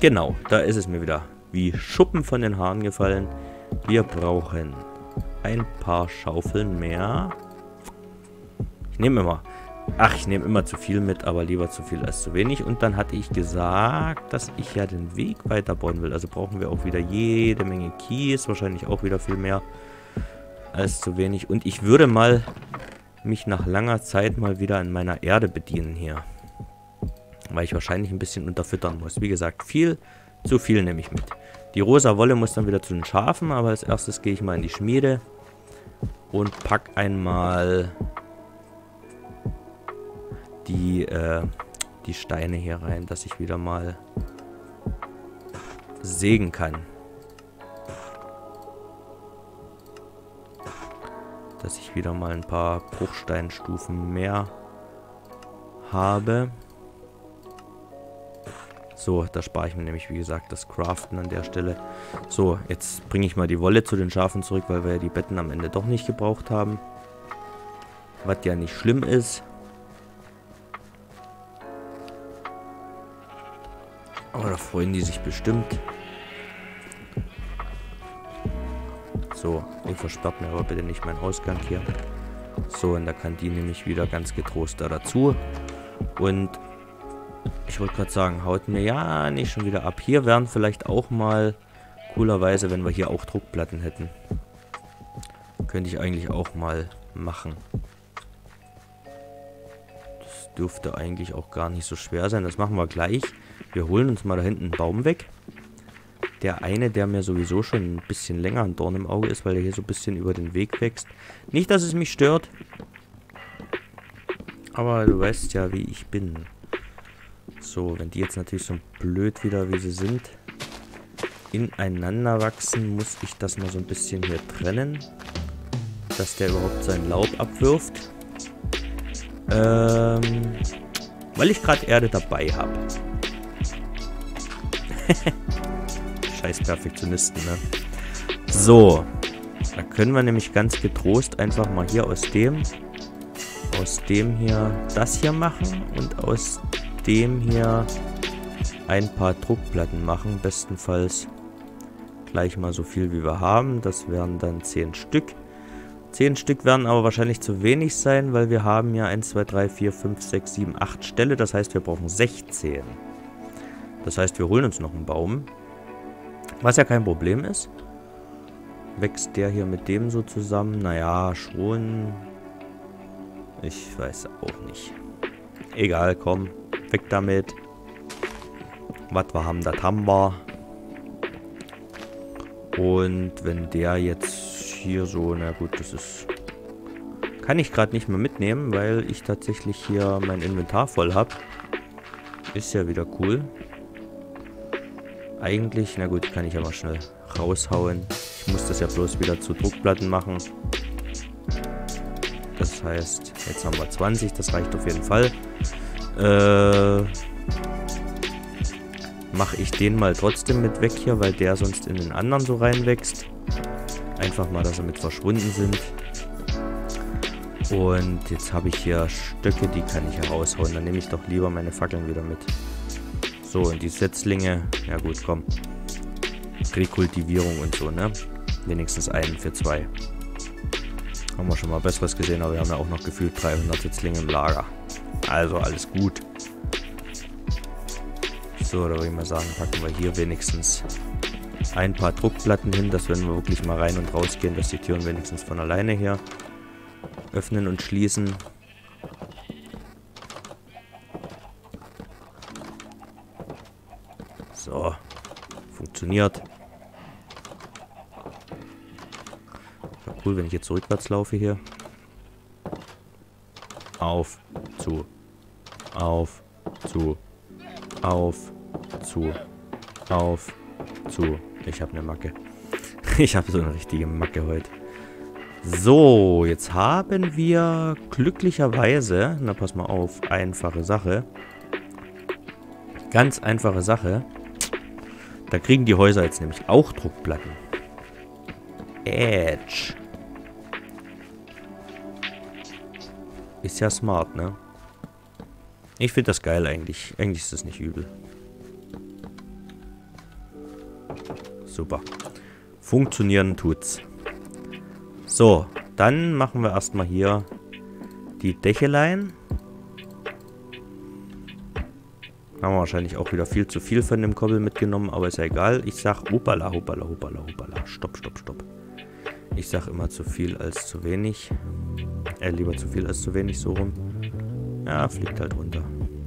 Genau, da ist es mir wieder wie Schuppen von den Haaren gefallen. Wir brauchen ein paar Schaufeln mehr. Ich nehme immer zu viel mit, aber lieber zu viel als zu wenig. Und dann hatte ich gesagt, dass ich ja den Weg weiterbauen will. Also brauchen wir auch wieder jede Menge Kies. Wahrscheinlich auch wieder viel mehr als zu wenig. Und ich würde mal mich nach langer Zeit mal wieder an meiner Erde bedienen hier. Weil ich wahrscheinlich ein bisschen unterfüttern muss. Wie gesagt, zu viel nehme ich mit. Die rosa Wolle muss dann wieder zu den Schafen. Aber als erstes gehe ich mal in die Schmiede. Und pack einmal die Steine hier rein, dass ich wieder mal sägen kann. Dass ich wieder mal ein paar Bruchsteinstufen mehr habe. So, da spare ich mir nämlich, wie gesagt, das Craften an der Stelle. So, jetzt bringe ich mal die Wolle zu den Schafen zurück, weil wir ja die Betten am Ende doch nicht gebraucht haben. Was ja nicht schlimm ist. Aber da freuen die sich bestimmt. So, ihr versperrt mir aber bitte nicht meinen Ausgang hier. So, und da kann die nämlich wieder ganz getrost da dazu. Und ich wollte gerade sagen, haut mir ja nicht schon wieder ab. Hier wären vielleicht auch mal coolerweise, wenn wir hier auch Druckplatten hätten. Könnte ich eigentlich auch mal machen. Das dürfte eigentlich auch gar nicht so schwer sein. Das machen wir gleich. Wir holen uns mal da hinten einen Baum weg. Der eine, der mir sowieso schon ein bisschen länger ein Dorn im Auge ist, weil er hier so ein bisschen über den Weg wächst. Nicht, dass es mich stört. Aber du weißt ja, wie ich bin. So, wenn die jetzt natürlich so blöd wieder, wie sie sind, ineinander wachsen, muss ich das mal so ein bisschen hier trennen. Dass der überhaupt sein Laub abwirft. Weil ich gerade Erde dabei habe. Scheiß Perfektionisten, ne? So. Da können wir nämlich ganz getrost einfach mal hier aus dem hier das hier machen und aus dem hier ein paar Druckplatten machen. Bestenfalls gleich mal so viel, wie wir haben. Das wären dann 10 Stück. 10 Stück werden aber wahrscheinlich zu wenig sein, weil wir haben ja 1, 2, 3, 4, 5, 6, 7, 8 Ställe. Das heißt, wir brauchen 16. Das heißt, wir holen uns noch einen Baum. Was ja kein Problem ist. Wächst der hier mit dem so zusammen? Naja, schon. Ich weiß auch nicht. Egal, komm. Weg damit. Was wir haben, das haben wir. Und wenn der jetzt hier so, na gut, das ist... Kann ich gerade nicht mehr mitnehmen, weil ich tatsächlich hier mein Inventar voll habe. Ist ja wieder cool. Eigentlich, na gut, kann ich aber schnell raushauen. Ich muss das ja bloß wieder zu Druckplatten machen. Das heißt, jetzt haben wir 20, das reicht auf jeden Fall. Mache ich den mal trotzdem mit weg hier, weil der sonst in den anderen so reinwächst. Einfach mal, dass sie mit verschwunden sind. Und jetzt habe ich hier Stöcke, die kann ich heraushauen. Dann nehme ich doch lieber meine Fackeln wieder mit. So, und die Setzlinge, ja gut, komm. Rekultivierung und so, ne? Wenigstens einen für 2. Haben wir schon mal Besseres gesehen, aber wir haben ja auch noch gefühlt 300 Setzlinge im Lager. Also alles gut. So, da würde ich mal sagen, packen wir hier wenigstens ein paar Druckplatten hin, dass wenn wir wirklich mal rein und raus gehen, dass die Türen wenigstens von alleine hier öffnen und schließen. So, funktioniert. Ja, cool, wenn ich jetzt rückwärts laufe hier. Auf, zu, auf, zu, auf, zu, auf, zu. Ich habe eine Macke. Ich habe so eine richtige Macke heute. So, jetzt haben wir glücklicherweise, na pass mal auf, einfache Sache. Ganz einfache Sache. Da kriegen die Häuser jetzt nämlich auch Druckplatten. Edge. Ist ja smart, ne? Ich finde das geil eigentlich. Eigentlich ist das nicht übel. Super. Funktionieren tut's. So, dann machen wir erstmal hier die Dächelein. Haben wir wahrscheinlich auch wieder viel zu viel von dem Kobbel mitgenommen, aber ist ja egal. Ich sag hoppala, hoppala, hoppala, hoppala. Stopp, stopp, stopp. Ich sag immer zu viel als zu wenig. Lieber zu viel als zu wenig, so rum. Ja, fliegt halt runter.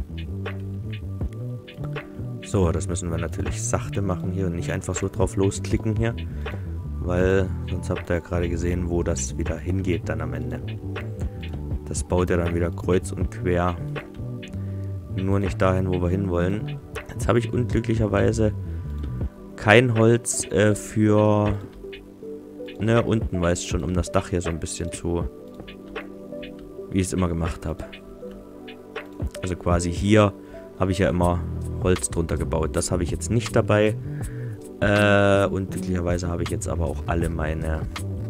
So, das müssen wir natürlich sachte machen hier und nicht einfach so drauf losklicken hier. Weil sonst habt ihr ja gerade gesehen, wo das wieder hingeht dann am Ende. Das baut ja dann wieder kreuz und quer. Nur nicht dahin, wo wir hinwollen. Jetzt habe ich unglücklicherweise kein Holz für... Ne, unten weißt schon, um das Dach hier so ein bisschen zu... Wie ich es immer gemacht habe. Also quasi hier habe ich ja immer Holz drunter gebaut. Das habe ich jetzt nicht dabei. Unglücklicherweise habe ich jetzt aber auch alle meine...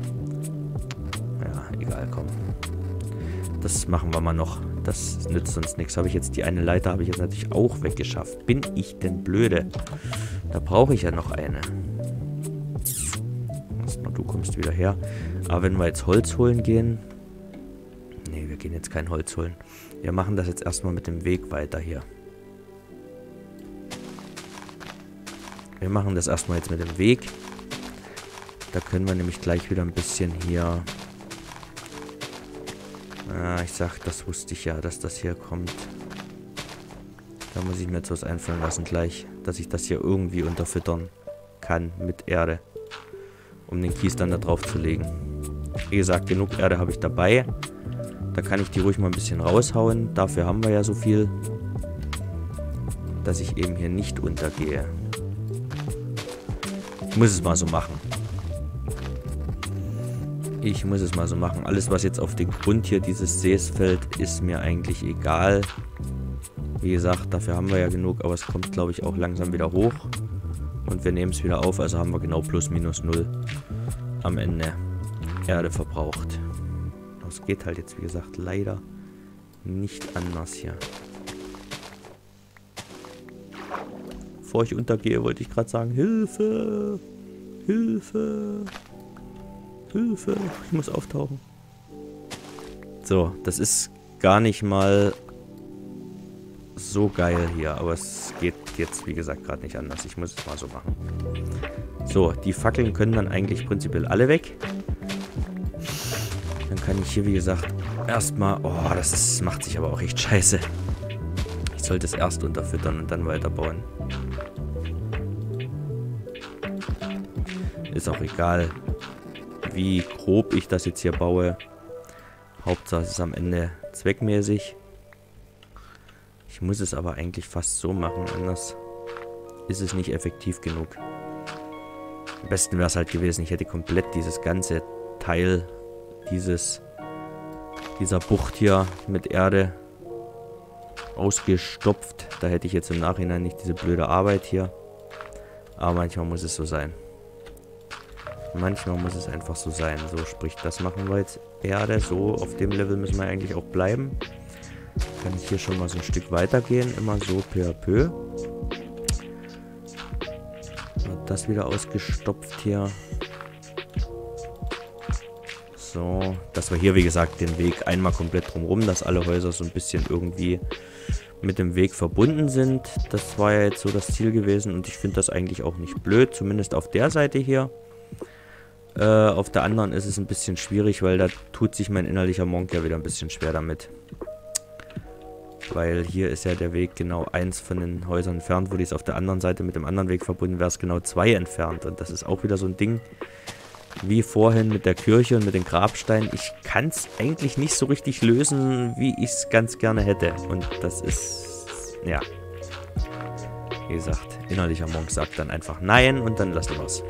Ja, egal, komm. Das machen wir mal noch. Das nützt uns nichts. Habe ich jetzt die eine Leiter, habe ich jetzt natürlich auch weggeschafft. Bin ich denn blöde? Da brauche ich ja noch eine. Du kommst wieder her. Aber wenn wir jetzt Holz holen gehen... Ne, wir gehen jetzt kein Holz holen. Wir machen das jetzt erstmal mit dem Weg weiter hier. Wir machen das erstmal jetzt mit dem Weg. Da können wir nämlich gleich wieder ein bisschen hier... ich sag, das wusste ich ja, dass das hier kommt. Da muss ich mir jetzt was einfallen lassen gleich, dass ich das hier irgendwie unterfüttern kann mit Erde. Um den Kies dann da drauf zu legen. Wie gesagt, genug Erde habe ich dabei. Da kann ich die ruhig mal ein bisschen raushauen. Dafür haben wir ja so viel, dass ich eben hier nicht untergehe. Ich muss es mal so machen. Ich muss es mal so machen. Alles, was jetzt auf den Grund hier dieses Sees fällt, ist mir eigentlich egal. Wie gesagt, dafür haben wir ja genug, aber es kommt, glaube ich, auch langsam wieder hoch. Und wir nehmen es wieder auf, also haben wir genau plus minus 0 am Ende Erde verbraucht. Das geht halt jetzt, wie gesagt, leider nicht anders hier. Bevor ich untergehe, wollte ich gerade sagen, Hilfe! Hilfe! Hilfe! Ich muss auftauchen. So, das ist gar nicht mal so geil hier, aber es geht jetzt, wie gesagt, gerade nicht anders. Ich muss es mal so machen. So, die Fackeln können dann eigentlich prinzipiell alle weg. Dann kann ich hier, wie gesagt, erstmal... Oh, das macht sich aber auch echt scheiße. Ich sollte es erst unterfüttern und dann weiterbauen. Ist auch egal, wie grob ich das jetzt hier baue. Hauptsache es ist am Ende zweckmäßig. Ich muss es aber eigentlich fast so machen, anders ist es nicht effektiv genug. Am besten wäre es halt gewesen, ich hätte komplett dieses ganze Teil dieser Bucht hier mit Erde ausgestopft. Da hätte ich jetzt im Nachhinein nicht diese blöde Arbeit hier. Aber manchmal muss es so sein. Manchmal muss es einfach so sein. So, sprich, das machen wir jetzt Erde. So, auf dem Level müssen wir eigentlich auch bleiben. Kann ich hier schon mal so ein Stück weitergehen. Immer so peu à peu. Wird das wieder ausgestopft hier. So, dass wir hier, wie gesagt, den Weg einmal komplett drumherum, dass alle Häuser so ein bisschen irgendwie mit dem Weg verbunden sind. Das war ja jetzt so das Ziel gewesen und ich finde das eigentlich auch nicht blöd, zumindest auf der Seite hier. Auf der anderen ist es ein bisschen schwierig, weil da tut sich mein innerlicher Monk ja wieder ein bisschen schwer damit. Weil hier ist ja der Weg genau eins von den Häusern entfernt, wo die es auf der anderen Seite mit dem anderen Weg verbunden wäre, es genau 2 entfernt. Und das ist auch wieder so ein Ding, wie vorhin mit der Kirche und mit den Grabsteinen. Ich kann es eigentlich nicht so richtig lösen, wie ich es ganz gerne hätte. Und das ist, ja, wie gesagt, innerlicher Monk sagt dann einfach nein und dann lassen wir es.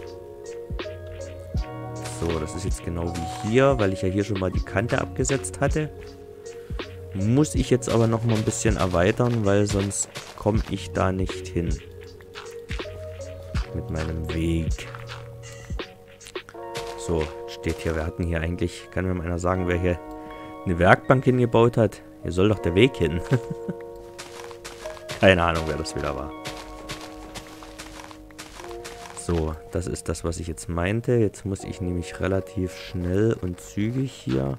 So, das ist jetzt genau wie hier, weil ich ja hier schon mal die Kante abgesetzt hatte. Muss ich jetzt aber noch mal ein bisschen erweitern, weil sonst komme ich da nicht hin. Mit meinem Weg. So, steht hier, wir hatten hier eigentlich, kann mir mal einer sagen, wer hier eine Werkbank hingebaut hat? Hier soll doch der Weg hin. Keine Ahnung, wer das wieder war. So, das ist das, was ich jetzt meinte. Jetzt muss ich nämlich relativ schnell und zügig hier...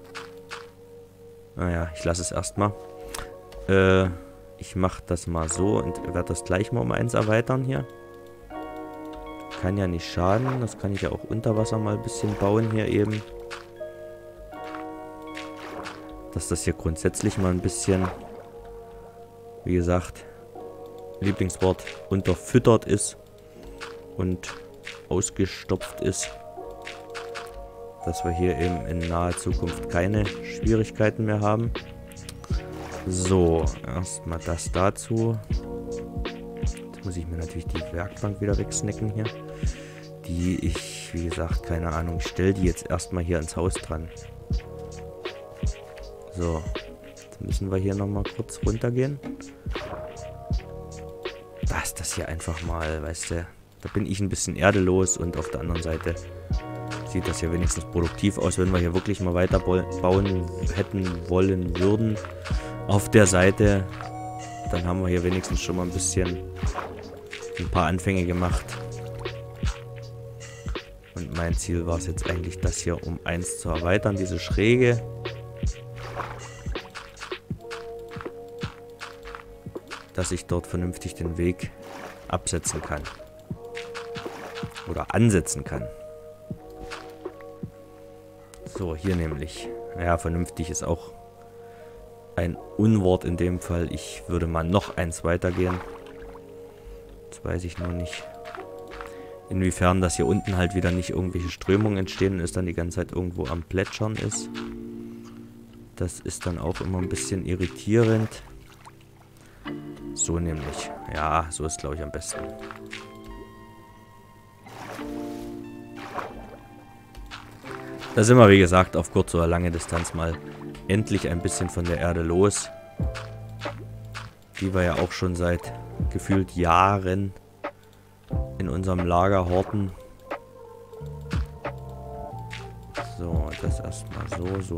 Naja, ich lasse es erstmal. Ich mache das mal so und werde das gleich mal um 1 erweitern hier. Kann ja nicht schaden. Das kann ich ja auch unter Wasser mal ein bisschen bauen hier eben. Dass das hier grundsätzlich mal ein bisschen, wie gesagt, Lieblingswort, unterfüttert ist und ausgestopft ist. Dass wir hier eben in naher Zukunft keine Schwierigkeiten mehr haben. So, erstmal das dazu. Jetzt muss ich mir natürlich die Werkbank wieder wegsnacken hier. Die ich, wie gesagt, keine Ahnung, ich stelle die jetzt erstmal hier ins Haus dran. So, jetzt müssen wir hier nochmal kurz runtergehen. Das hier einfach mal, weißt du, da bin ich ein bisschen erdelos und auf der anderen Seite sieht das hier wenigstens produktiv aus, wenn wir hier wirklich mal weiter bauen hätten wollen würden. Auf der Seite, dann haben wir hier wenigstens schon mal ein paar Anfänge gemacht. Und mein Ziel war es jetzt eigentlich, das hier um 1 zu erweitern, diese Schräge. Dass ich dort vernünftig den Weg absetzen kann. Oder ansetzen kann. So, hier nämlich. Ja, vernünftig ist auch ein Unwort in dem Fall. Ich würde mal noch 1 weitergehen. Jetzt weiß ich nur nicht, inwiefern das hier unten halt wieder nicht irgendwelche Strömungen entstehen und es dann die ganze Zeit irgendwo am Plätschern ist. Das ist dann auch immer ein bisschen irritierend. So nämlich. Ja, so ist, glaube ich, am besten. Da sind wir, wie gesagt, auf kurze oder lange Distanz mal endlich ein bisschen von der Erde los. Die wir ja auch schon seit gefühlt Jahren in unserem Lager horten. So, das erstmal so.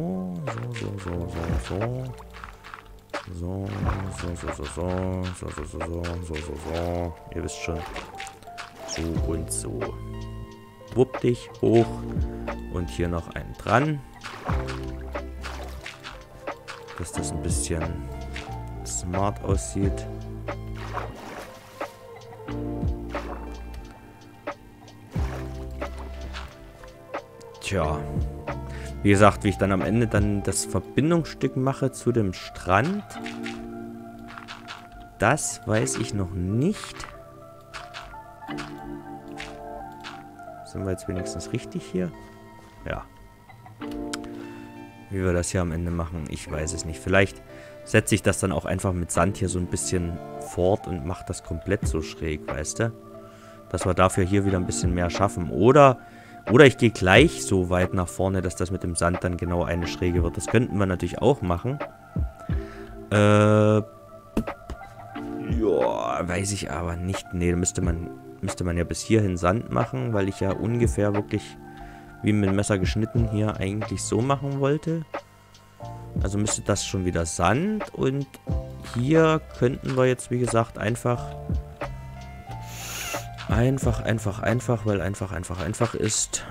So. Ihr wisst schon. So und so. Wupp dich hoch. Und hier noch einen dran. Dass das ein bisschen smart aussieht. Tja. Wie gesagt, wie ich dann am Ende dann das Verbindungsstück mache zu dem Strand, das weiß ich noch nicht. Sind wir jetzt wenigstens richtig hier? Ja. Wie wir das hier am Ende machen, ich weiß es nicht. Vielleicht setze ich das dann auch einfach mit Sand hier so ein bisschen fort und mache das komplett so schräg, weißt du? Dass wir dafür hier wieder ein bisschen mehr schaffen. Oder ich gehe gleich so weit nach vorne, dass das mit dem Sand dann genau eine Schräge wird. Das könnten wir natürlich auch machen. Ja, weiß ich aber nicht. Nee, da müsste man ja bis hierhin Sand machen, weil ich ja ungefähr wirklich wie mit dem Messer geschnitten hier eigentlich so machen wollte. Also müsste das schon wieder Sand. Und hier könnten wir jetzt, wie gesagt, einfach, weil einfach ist.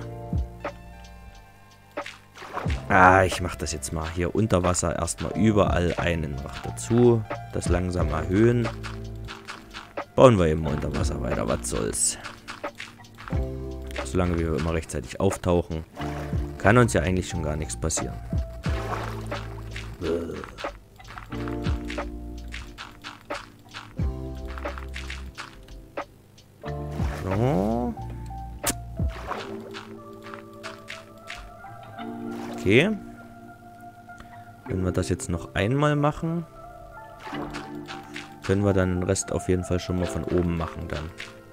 Ich mache das jetzt mal hier unter Wasser erstmal überall einen noch dazu. Das langsam erhöhen. Bauen wir eben unter Wasser weiter, was soll's. Solange wir immer rechtzeitig auftauchen, kann uns ja eigentlich schon gar nichts passieren. So. Okay. Wenn wir das jetzt noch einmal machen, können wir dann den Rest auf jeden Fall schon mal von oben machen dann.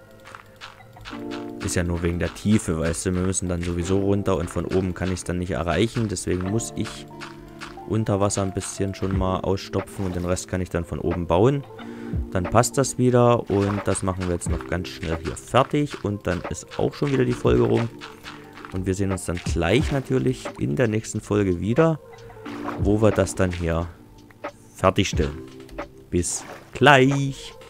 Ist ja nur wegen der Tiefe, weißt du, wir müssen dann sowieso runter und von oben kann ich es dann nicht erreichen, deswegen muss ich unter Wasser ein bisschen schon mal ausstopfen und den Rest kann ich dann von oben bauen. Dann passt das wieder und das machen wir jetzt noch ganz schnell hier fertig und dann ist auch schon wieder die Folge rum. Und wir sehen uns dann gleich natürlich in der nächsten Folge wieder, wo wir das dann hier fertigstellen. Bis gleich!